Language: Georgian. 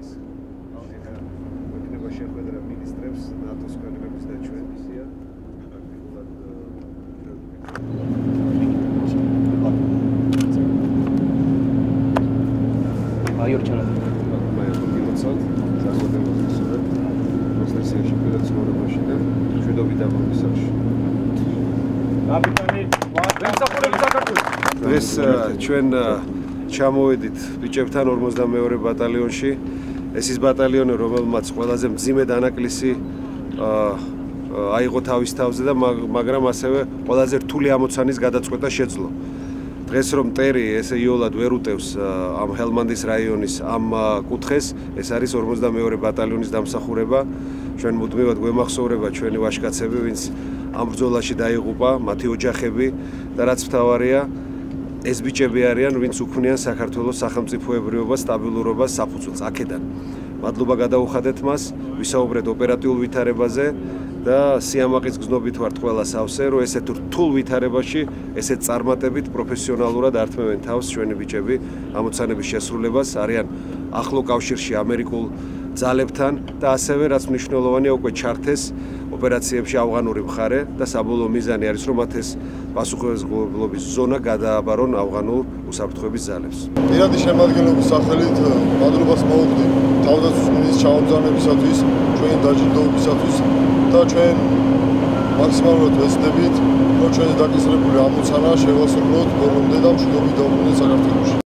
არის. ეხლა გვექნება შეხვედრა მინისტრებს, ნატოს ქვეყნების და ჩვენ მისია. მაიორ ჩანაძე. მაიორ გილოცავთ, წარმოდებაზე ვსურვებ. პროცესიაში პირველ ცხოვრებაში და მშვიდობით დაბომბვისაში. კაპიტანი, მემსახურებით საქართველოს. დღეს ჩვენ ჩამოვედით ბიჭებთან 52 ბატალიონში. ეს ის ბატალიონი, რომელმაც ყველაზე მძიმე დანაკლისი აიღო თავის თავზე და მაგრამ ასევე ყველაზე რთული ამოცანის გადაწყვეტა შეძლო. დღეს რომ მტერი ესე იოლად ვერ უტევს ამ ჰელმანდის რაიონის ამ კუთხეს, ეს არის 52 ბატალიონის დამსახურება. ჩვენ მუდმივად გვემახსოვრება ჩვენი ვაჟკაცები, ვინც ამ ბრძოლაში დაიღუპა, მათი ოჯახები და რაც მთავარია, ეს ბიჭები არიან, ვინც უქმნიან საქართველოს სახელმწიფოებრიობას, სტაბილურობას, საფუძველს აქედან. მადლობა გადაუხადეთ მას, ვისაუბრეთ ოპერატიულ ვითარებაზე და სიამაყის გზნობით ვართ ყველა სავსე, რომ ესეთ რთულ ვითარებაში, ესეთ წარმატებით პროფესიონალურად ართმევენ თავს ჩვენი ბიჭები ამოცანების შესრულებას, არიან ახლო კავშირში ამერიკულ ძალებთან და ასევე რაც მნიშვნელოვანია უკვე ჩართეს ოპერაციებში ავღანური მხარე და საბოლოო მიზანი არის რომ მათ ეს პასუხისმგებლობის ზონა გადააბარონ ავღანურ უსაფრთხოების ძალებს. პირადი შემადგენლობის სახელით მადლობას მოვუხდი თავდაცვის მინისტრის ჩამომზადებისათვის, ჩვენი დაჯილდოებისათვის და ჩვენ მაქსიმალურად ვეცდებით, რომ ჩვენი დაკისრებული ამოცანა შევასრულოთ ბოლომდე და მშვიდობით დავბრუნდეთ საქართველოში.